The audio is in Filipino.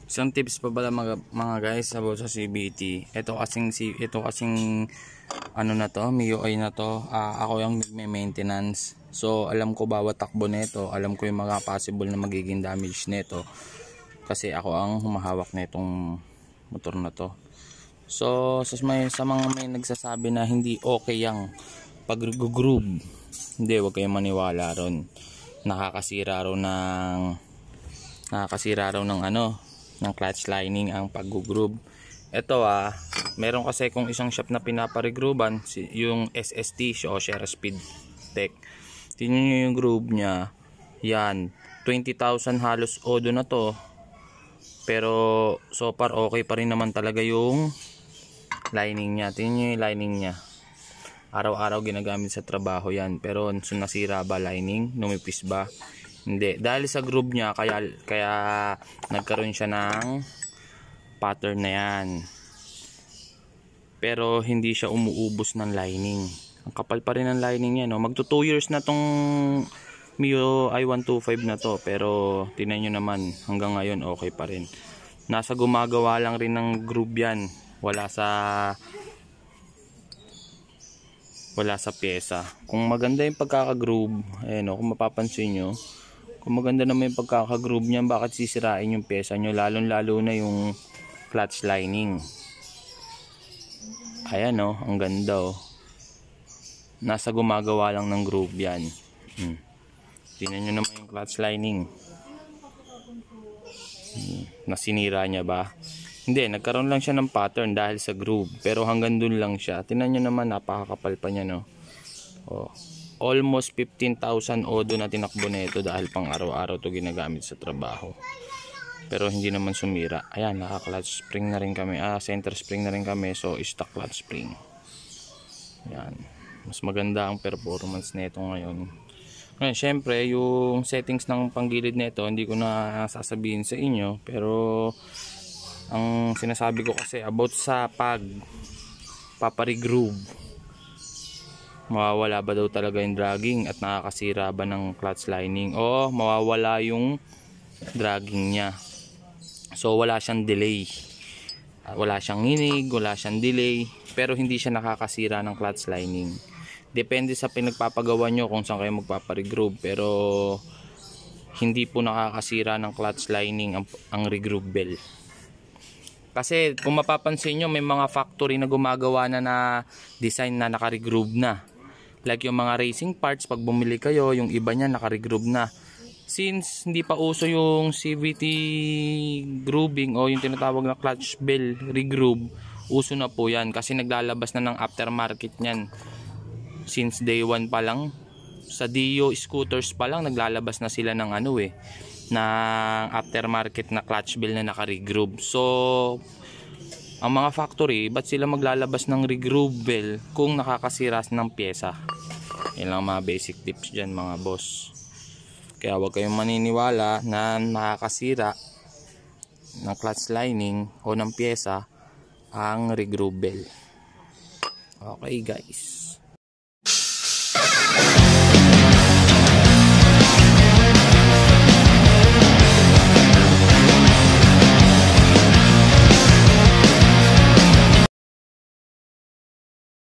Isang tips pa pala mga guys about sa CVT. Ito kasing ano na to, MIUI na to. Ako yung nagme-maintenance. So alam ko bawat takbo nito, alam ko yung mga possible na magiging damage nito. Kasi ako ang humahawak nitong motor na to. So sa mga may nagsasabi na hindi okay yang pag-groove, hindi, wag kayong maniwala ron. Nakakasira raw ng clutch lining ang pag-groove. Ito meron kasi kung isang shop na pinapa-regroovean, yung SST o Share Speed Tech. Tingnan niyo yung groove niya. Yan, 20,000 halos odo na to. Pero so far okay pa rin naman talaga yung lining niya. Tingnan niyo yung lining niya. Araw-araw ginagamit sa trabaho yan. Pero nasira ba lining? Numipis ba? Hindi. Dahil sa groove niya kaya nagkaroon siya ng pattern na yan. Pero hindi siya umuubos ng lining. Ang kapal pa rin ng lining niya, no? Magto 2 years na tong MIUI 125 na to. Pero tingnan nyo naman, hanggang ngayon okay pa rin. Nasa gumagawa lang rin ng groove yan. Wala sa pyesa. Kung maganda yung pagkaka-groove, kung mapapansin nyo, kung maganda naman yung pagkaka-groove niyan, bakit sisirain yung pyesa nyo? Lalo na yung clutch lining. Ayan ang ganda Nasa gumagawa lang ng groove yan. Tingnan nyo naman yung clutch lining. Nasinira niya ba? Hindi, nagkaroon lang siya ng pattern dahil sa groove. Pero hanggang dun lang siya. Tingnan nyo naman, napakakapal pa niya, no? Almost 15,000 odo na tinakbo na ito dahil pang araw-araw to ginagamit sa trabaho. Pero hindi naman sumira. Ayan, naka-clutch spring na rin kami. Center spring na rin kami. So, stock clutch spring. Ayan. Mas maganda ang performance nito ngayon. Ngayon, syempre, yung settings ng panggilid nito, hindi ko na sasabihin sa inyo. Pero, ang sinasabi ko kasi about sa papa-regroove. Mawawala ba daw talaga yung dragging at nakakasira ba ng clutch lining? O mawawala yung dragging niya. So wala siyang delay. Wala siyang hinig, wala siyang delay. Pero hindi siya nakakasira ng clutch lining. Depende sa pinagpapagawa nyo kung saan kayo magpapa-regroove. Pero hindi po nakakasira ng clutch lining ang regroove bell. Kasi kung mapapansin nyo, may mga factory na gumagawa na design na naka-regroove na. Like yung mga racing parts, pag bumili kayo, yung iba niya naka-regroove na. Since hindi pa uso yung CVT grooving o yung tinatawag na clutch bell regroove, uso na po yan. Kasi naglalabas na ng aftermarket niyan. Since day 1 pa lang, sa Dio scooters pa lang, naglalabas na sila ng ng aftermarket na clutch bell na naka-regroove. So, ang mga factory, ba't sila maglalabas ng regroove bell kung nakakasira ng pyesa? Yan lang mga basic tips dyan mga boss. Kaya huwag kayong maniniwala na nakakasira ng clutch lining o ng pyesa ang regroove bell. Okay guys.